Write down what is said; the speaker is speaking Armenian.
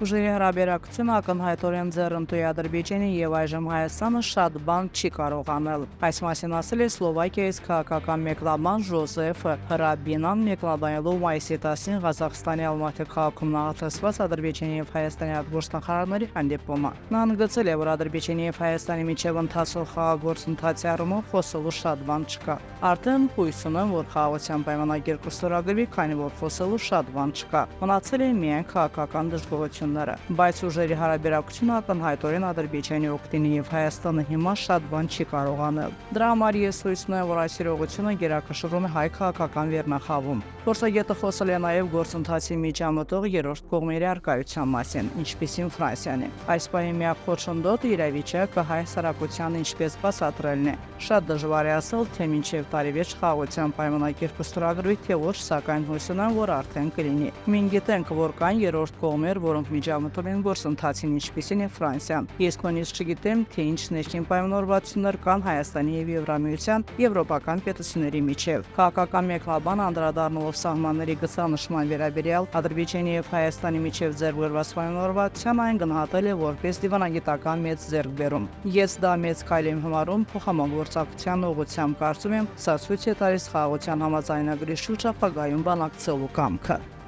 ուժերի հարաբերակցությունը ակնհայտորեն ձեռնտու է Ադրբեջանի եւ այժմ Հայաստանը շատ բան չի կարող անել։ Այս մասին ասել է Սլովակիայից քաղաքական մեկնաբան Ժոզեֆ Հրաբինան մեկնաբանելով մայիսի 10-ին Ղազախստանի Ալմատի քաղաքում նախատեսված Ադրբեջանի եւ Հայաստանի արտգործնախարարների հանդիպումը։ Նա ընդգծել է, որ Ադրբեջանի եւ Հայաստանի միջև ընթացող խաղաղագործընթացի առումով խոսելու շատ բան չկա։ Արդեն հույս ունեմ, որ խաղաղության պայմանագիր կստորագրվի, քանի որ խոսելու շատ բան չկա։ Մնացել է միայն քաղաքական դժգոհությունները, բայց ուժերի հարաբերակցությունը ակնհայտորեն Ադրբեջանի օգտին եւ Հայաստանը հիմա շատ բան չի կարող անել։ Դրա համար ես հույս ունեմ, որ այս իրողությունը գերակշռում է հայ քաղաքական վերնախավում։ Փորձագետը խոսել է նաեւ գործընթացի միջամտող երրորդ կողմերի առկայության մասին, ինչպիսին Ֆրանսիան է։ Այս պահի միակ խոչընդոտը իրավիճակը հայ հասարակության ինչպես բացատրելն է։ Շատ դժվար է ասել, թե մինչև տարեվերջ խաղաղության պայմանագիր կստորագրվի, թե ոչ, սակայն հույս ունեմ, որ արդեն կլինի։ Մենք գիտենք, որ կան երրորդ կողմեր, որոնք միջամտում են գործընթացին, ինչպիսին է Ֆրանսիան։ Ես նույնիսկ չգիտեմ, թե ինչ ներքին պայմանավորվածություններ կան Հայաստանի եւ Եվրամիության եվրոպական պետությունների միջև։ Քաղաքական մեկնաբանը անդրադառնալով սահմանների գծանշման վերաբերյալ Ադրբեջանի եւ Հայաստանի միջև ձեռքբերված պայմանավորվածության այն գնահատել է որպես դիվանագիտական մեծ ձեռքբերում։ Ես դա մեծ քայլ եմ համարում փոխհամագործակցության ուղղությամբ, կարծում եմ, սա ցույց է տալիս խաղաղության համաձայնագրի շուրջ ապագայում բանակցելու կամքը։